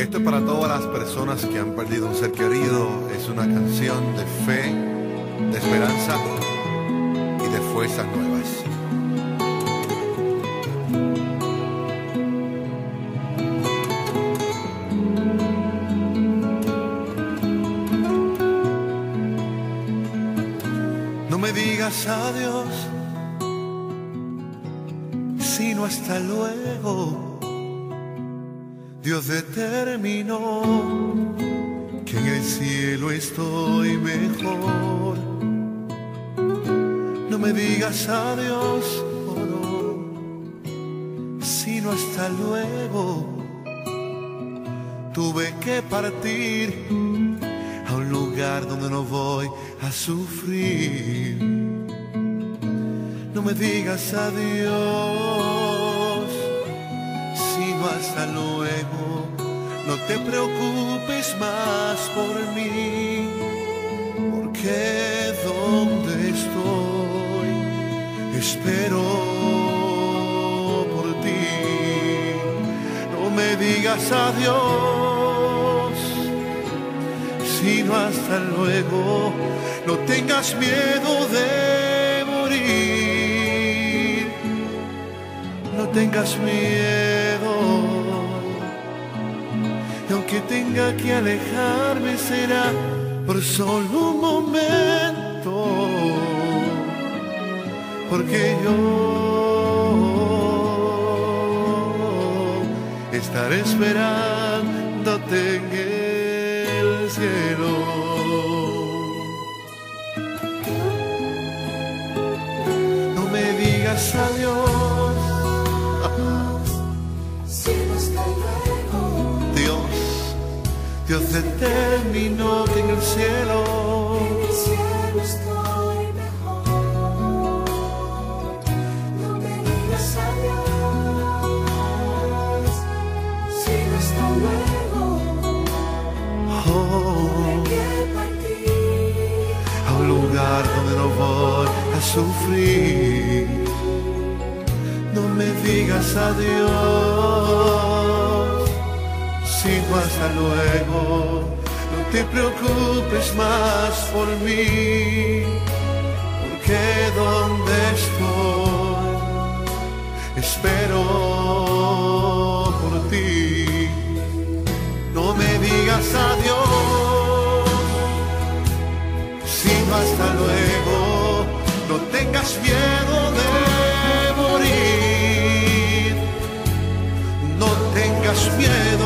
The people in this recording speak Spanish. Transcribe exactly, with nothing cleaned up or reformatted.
Esto es para todas las personas que han perdido un ser querido. Es una canción de fe, de esperanza y de fuerzas nuevas. No me digas adiós, sino hasta luego. Dios determinó que en el cielo estoy mejor. No me digas adiós, oh no, sino hasta luego. Tuve que partir a un lugar donde no voy a sufrir. No me digas adiós, sino hasta luego. No te preocupes más por mí, porque donde estoy espero por ti. No me digas adiós, sino hasta luego. No tengas miedo de morir, no tengas miedo. Y aunque tenga que alejarme, será por solo un momento, porque yo estaré esperándote en el cielo. No me digas adiós, Dios determinó que en el cielo, en el cielo estoy mejor. No me digas adiós, sino hasta luego. Oh, Hay que partir a un lugar donde no voy a sufrir. No me digas adiós, sino hasta luego. No te preocupes más por mí, porque donde estoy espero por ti. No me digas adiós, sino hasta luego. No tengas miedo de morir, no tengas miedo.